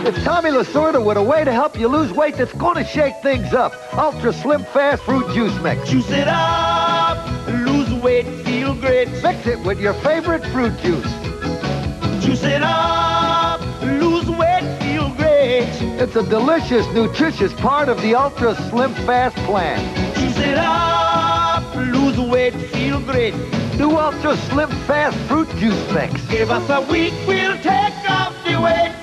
It's Tommy Lasorda with a way to help you lose weight that's going to shake things up. Ultra Slim Fast Fruit Juice Mix. Juice it up, lose weight, feel great. Mix it with your favorite fruit juice. Juice it up, lose weight, feel great. It's a delicious, nutritious part of the Ultra Slim Fast plan. Juice it up, lose weight, feel great. New Ultra Slim Fast Fruit Juice Mix. Give us a week, we'll take off the weight.